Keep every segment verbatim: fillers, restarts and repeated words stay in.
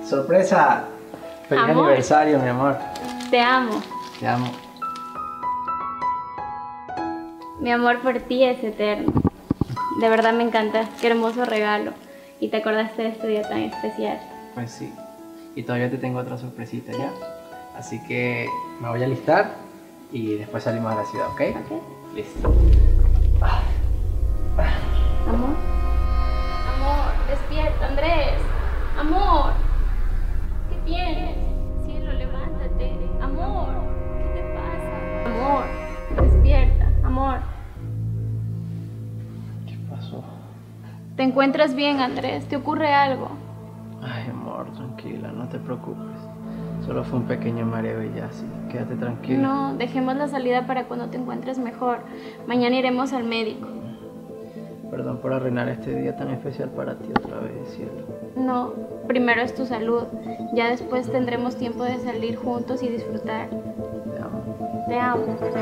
¡Sorpresa! ¡Feliz Amor. aniversario, mi amor! Te amo. Te amo. Mi amor por ti es eterno. De verdad me encanta. Qué hermoso regalo. Y te acordaste de este día tan especial. Pues sí. Y todavía te tengo otra sorpresita ya. Así que me voy a alistar y después salimos a la ciudad, ¿ok? ¿Ok? Listo. Ah. Amor. Amor, despierta, Andrés. Amor. ¿Qué tienes? Cielo, levántate. Amor, ¿qué te pasa? Amor, despierta, amor. ¿Qué pasó? ¿Te encuentras bien, Andrés? ¿Te ocurre algo? Ay, amor, tranquila, no te preocupes. Solo fue un pequeño mareo y ya, sí. Quédate tranquila. No, dejemos la salida para cuando te encuentres mejor. Mañana iremos al médico. Perdón por arruinar este día tan especial para ti otra vez, cielo. No, primero es tu salud. Ya después tendremos tiempo de salir juntos y disfrutar. Te amo. Te amo.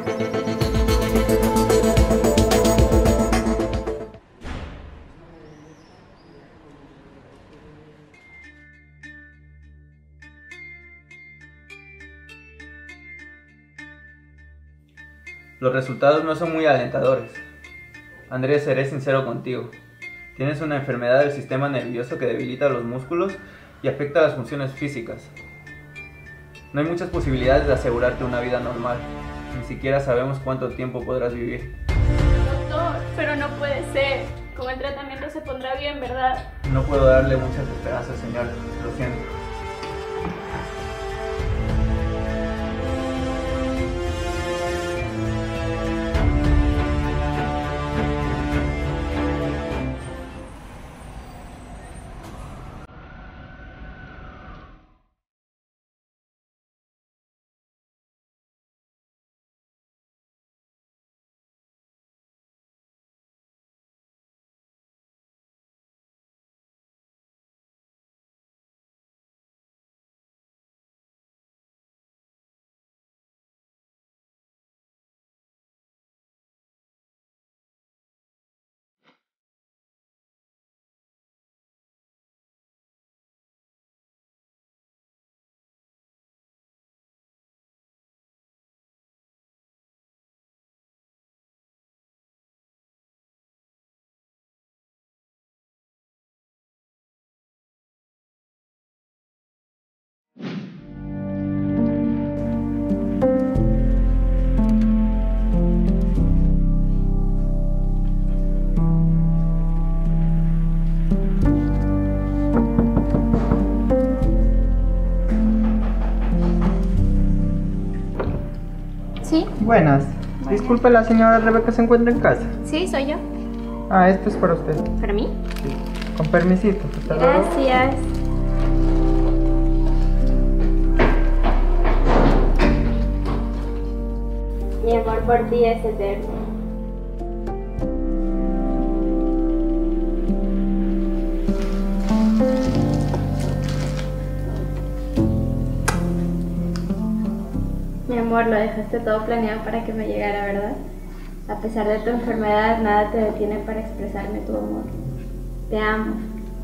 Los resultados no son muy alentadores. Andrés, seré sincero contigo. Tienes una enfermedad del sistema nervioso que debilita los músculos y afecta las funciones físicas. No hay muchas posibilidades de asegurarte una vida normal. Ni siquiera sabemos cuánto tiempo podrás vivir. Doctor, pero no puede ser. Con el tratamiento se pondrá bien, ¿verdad? No puedo darle muchas esperanzas, señor. Lo siento. ¿Sí? Buenas. Disculpe, la señora Rebeca se encuentra en casa. Sí, soy yo. Ah, esto es para usted. ¿Para mí? Sí. Con permisito. Hasta luego. Gracias. Mi amor por ti es eterno. Mi amor, lo dejaste todo planeado para que me llegara, ¿verdad? A pesar de tu enfermedad, nada te detiene para expresarme tu amor. Te amo.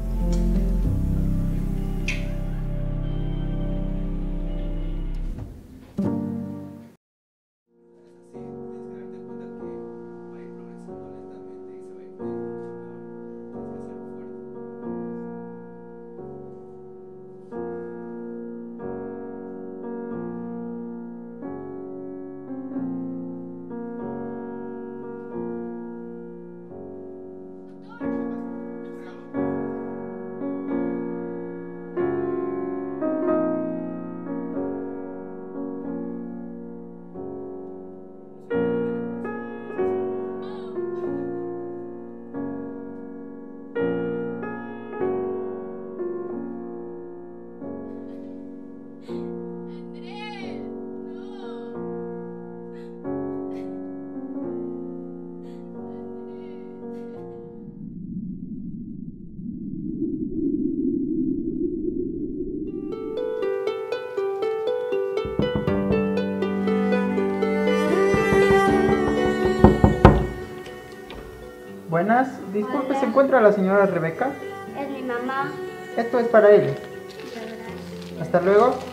Buenas. Disculpe, ¿se encuentra la señora Rebeca? Es mi mamá. Esto es para ella. De verdad. Hasta luego.